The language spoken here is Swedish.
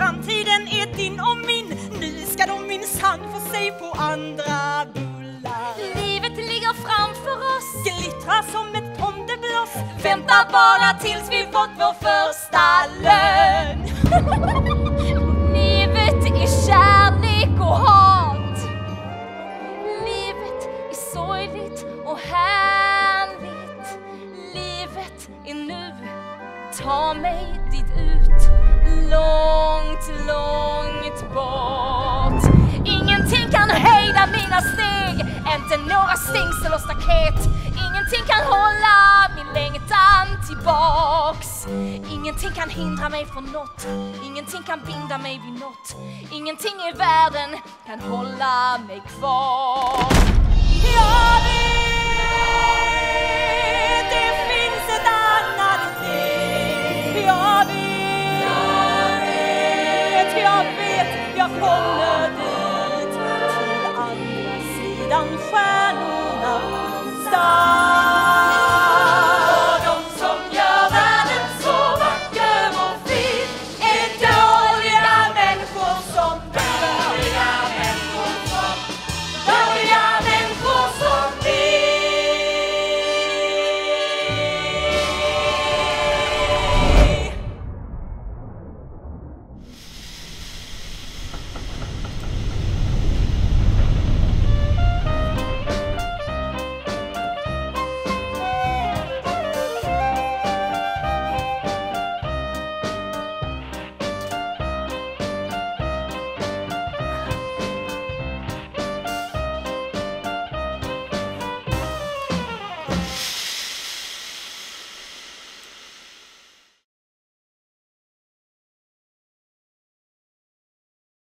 framtiden är din och min. Nu ska de minsann få sig på andra bullar. Livet ligger framför oss, Glittrar som ett tomtebloss. vänta bara tills vi fått vår första lön. Livet är kärlek och hat. Livet är sorgligt och härligt. Livet är nu, ta mig dit ut. Långt, långt bort. Ingenting kan hejda mina steg, inte några stängsel och staket. Ingenting kan hålla min längtan tillbaks. Ingenting kan hindra mig från något, ingenting kan binda mig vid något. Ingenting i världen kan hålla mig kvar. Jag